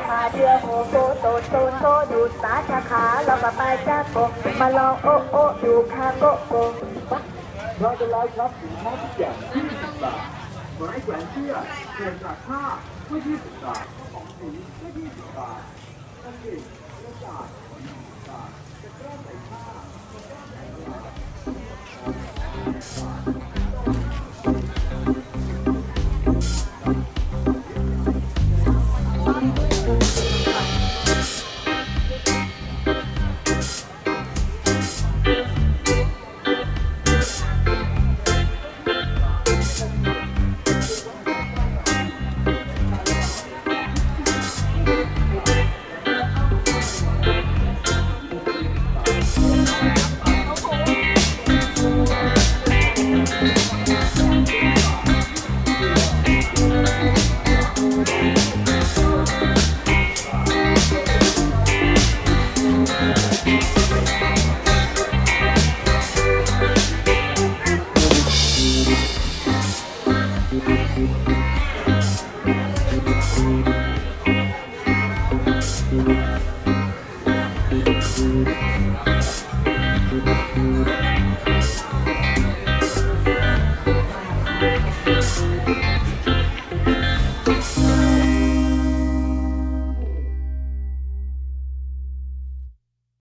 มาเดือโฮโซโตโซโซดูสาชาขาแล้วก็ไปจ้าโกมาลองโอโอดูคาโกโกเราจะไล่ครับสินค้าทุกอย่าง20 บาทไม้แขวนเสื้อเปลี่ยนจากผ้าก็20 บาทของสีก็20 บาทกางเกงกระดาษ20 บาทจะแก้ใส่ผ้าจะแก้ใส่